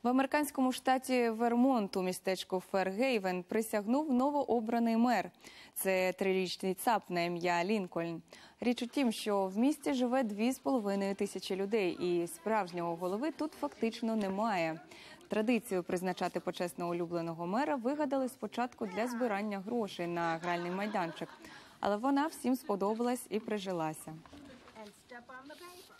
В американському штаті Вермонт у містечку Фергейвен присягнув новообраний мер. Це трирічний цап на ім'я Лінкольн. Річ у тім, що в місті живе 2,5 тисячі людей, і справжнього голови тут фактично немає. Традицію призначати почесно улюбленого мера вигадали спочатку для збирання грошей на гральний майданчик. Але вона всім сподобалась і прижилася.